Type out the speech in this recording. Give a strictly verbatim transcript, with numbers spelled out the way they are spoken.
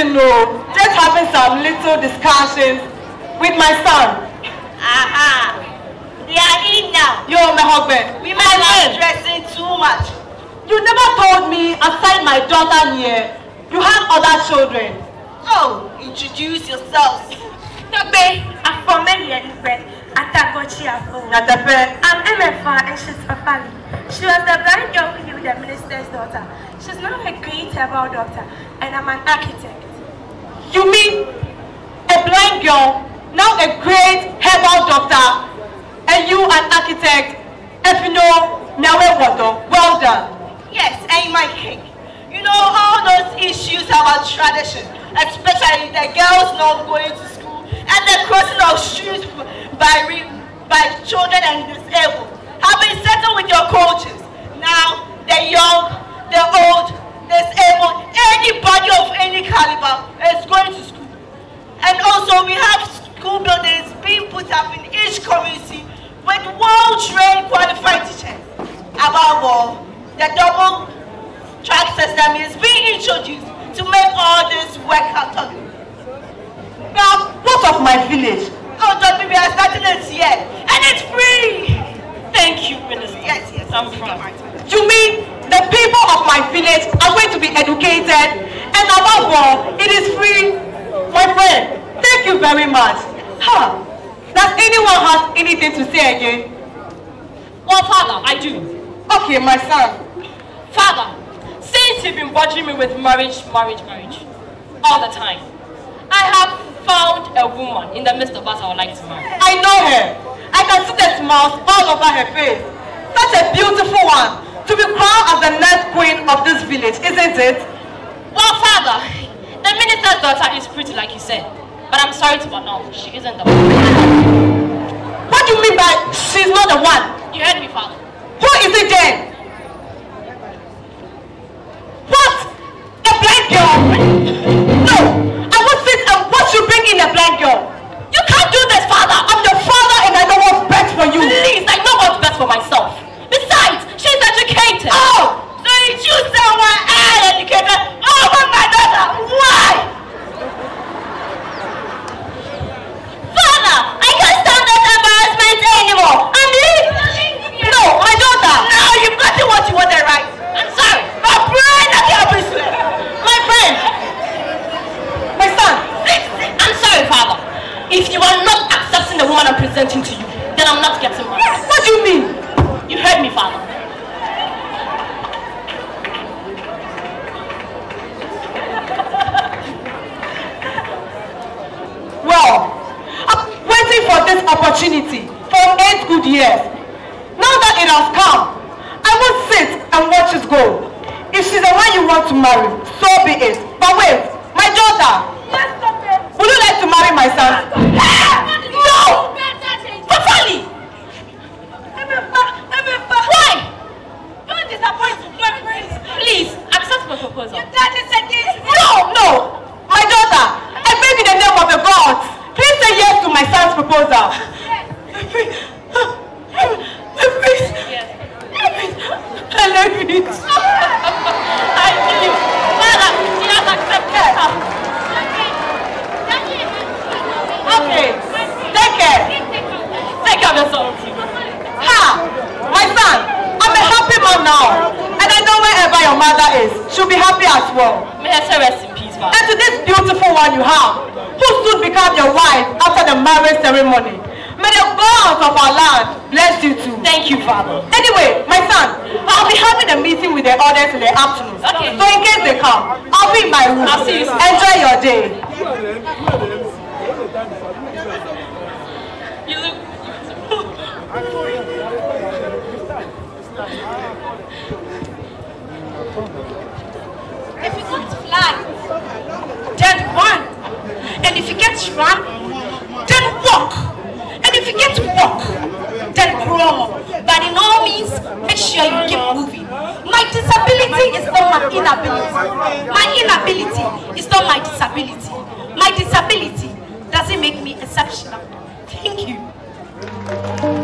to know, just having some little discussions with my son. Aha. They are in now. Yo, my husband. Women are stressing too much. You never told me, aside my daughter here, you have other children. Oh, introduce yourselves. Tobe, I'm from Elianipe. Atagochi Afo. I'm M F A and she's Afali. She was the blind girl who knew the minister's daughter. She's now a great herbal doctor, and I'm an architect. You mean a blind girl, now a great herbal doctor, and you an architect? If you know, well done. Yes, and my king. You know all those issues about tradition, especially the girls not going to school and the crossing of streets by by children and disabled have been settled with your coaches. Now the young, the old, disabled, anybody of any caliber is going to school. And also we have school buildings being put up in each community with well-trained, qualified teachers. Above all, the double track system is being introduced to make all this work out of it. Now, what of my village? Oh, don't be, we are starting it here, and it's free. Thank you, Minister. Yes, yes. I'm proud. You mean the people of my village are going to be educated, and above all, it is free? My friend, thank you very much. Huh? Does anyone have anything to say again? Well, Father, I do. Okay, my son. Father, since you've been bothering me with marriage, marriage, marriage, all the time, I have found a woman in the midst of us I would like to marry. I know her. I can see the smiles all over her face. Such a beautiful one. To be crowned as the next queen of this village, isn't it? Well, Father, the minister's daughter is pretty like you said, but I'm sorry to announce, she isn't the one. What do you mean by she's not the one? You heard me, Father. Who is it then? What? A blind girl? No! I won't sit and watch you bring in a blind girl. You can't do this, Father. I'm your father and I know what's best for you. Please, I know what's best for myself. Besides, she's educated. Oh! So you choose someone uneducated over my daughter. Why? Father, I can't stand this embarrassment anymore. I'm leaving. No, my daughter. Now you've gotten what you wanted, right? I'm sorry. My brain at your business. My friend. My son. I'm sorry, Father. If you are not accepting the woman I'm presenting to you, then I'm not getting married. What do you mean? You heard me, Father. Well, I'm waiting for this opportunity for eight good years. Now that it has come, I won't sit and watch it go. If she's the one you want to marry, so be it. But wait, my daughter. Yes, Tobe. Would you like to marry my son? No! Totally! Why? Don't disappoint my friends. Please, accept my proposal. That is against me. No, no! My daughter, I beg in the name of the gods. Please say yes to my son's proposal. Yes. I love it. I knew you. Father, she has accepted. Okay, take care. Take care of yourself. Ha! My son, I'm a happy man now. And I know wherever your mother is, she'll be happy as well. May her rest in peace, Father. And to this beautiful one you have, who soon become your wife after the marriage ceremony, may the God of our land bless you too. Thank you, Father. Anyway, my son, I'll be having a meeting with the others in the afternoon. Okay. So in case they come, I'll be in my room. I'll see you soon. Enjoy your day. You look If you can't fly, then run. And if you can't run, then walk. And if you can't walk, then crawl. But in all means, make sure you keep moving. My disability is not my inability. My inability is not my disability. My disability doesn't make me exceptional. Thank you.